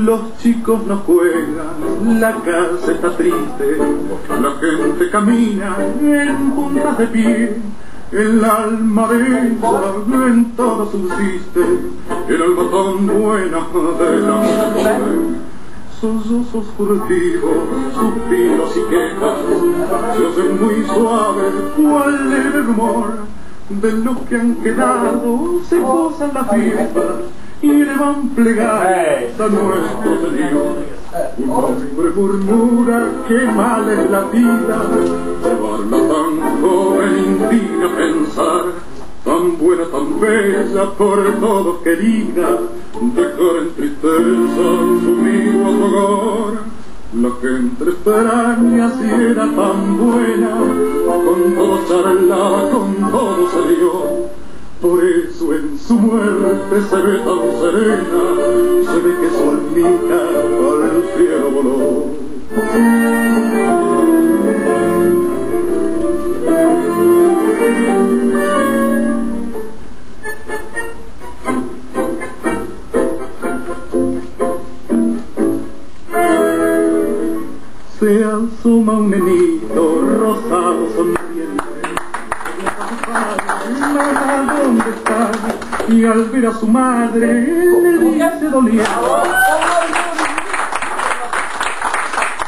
Los chicos no juegan, la casa está triste, la gente camina en puntas de pie. El alma bella en todo subsiste, el alma tan buena de la mujer. Sollozos furtivos, suspiros y quejas, se hacen muy suaves cual leve rumor de los que han quedado, se posan las fiestas y le van plegarias a nuestro Señor. Un hombre murmura que mal es la vida, llevarla tan joven indigna pensar, tan buena, tan bella, por todos querida, dejar en tristeza su mismo hogar. La gente extraña si era tan buena, con todo charlaba, con todo se dio. Por eso en su muerte se ve tan serena, se ve que su almita al cielo voló. Se asoma un nenito rosado sonriente, ¿dónde está? Y al ver a su madre le dice doliente: